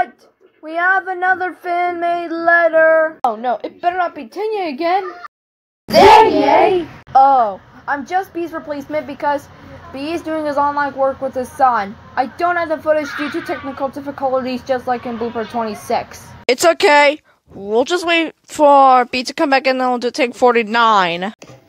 What? We have another fan-made letter. Oh no, it better not be Znye again. Znye? Oh, I'm just B's replacement because B is doing his online work with his son. I don't have the footage due to technical difficulties just like in Blooper 26. It's okay. We'll just wait for B to come back and then we'll do take 49.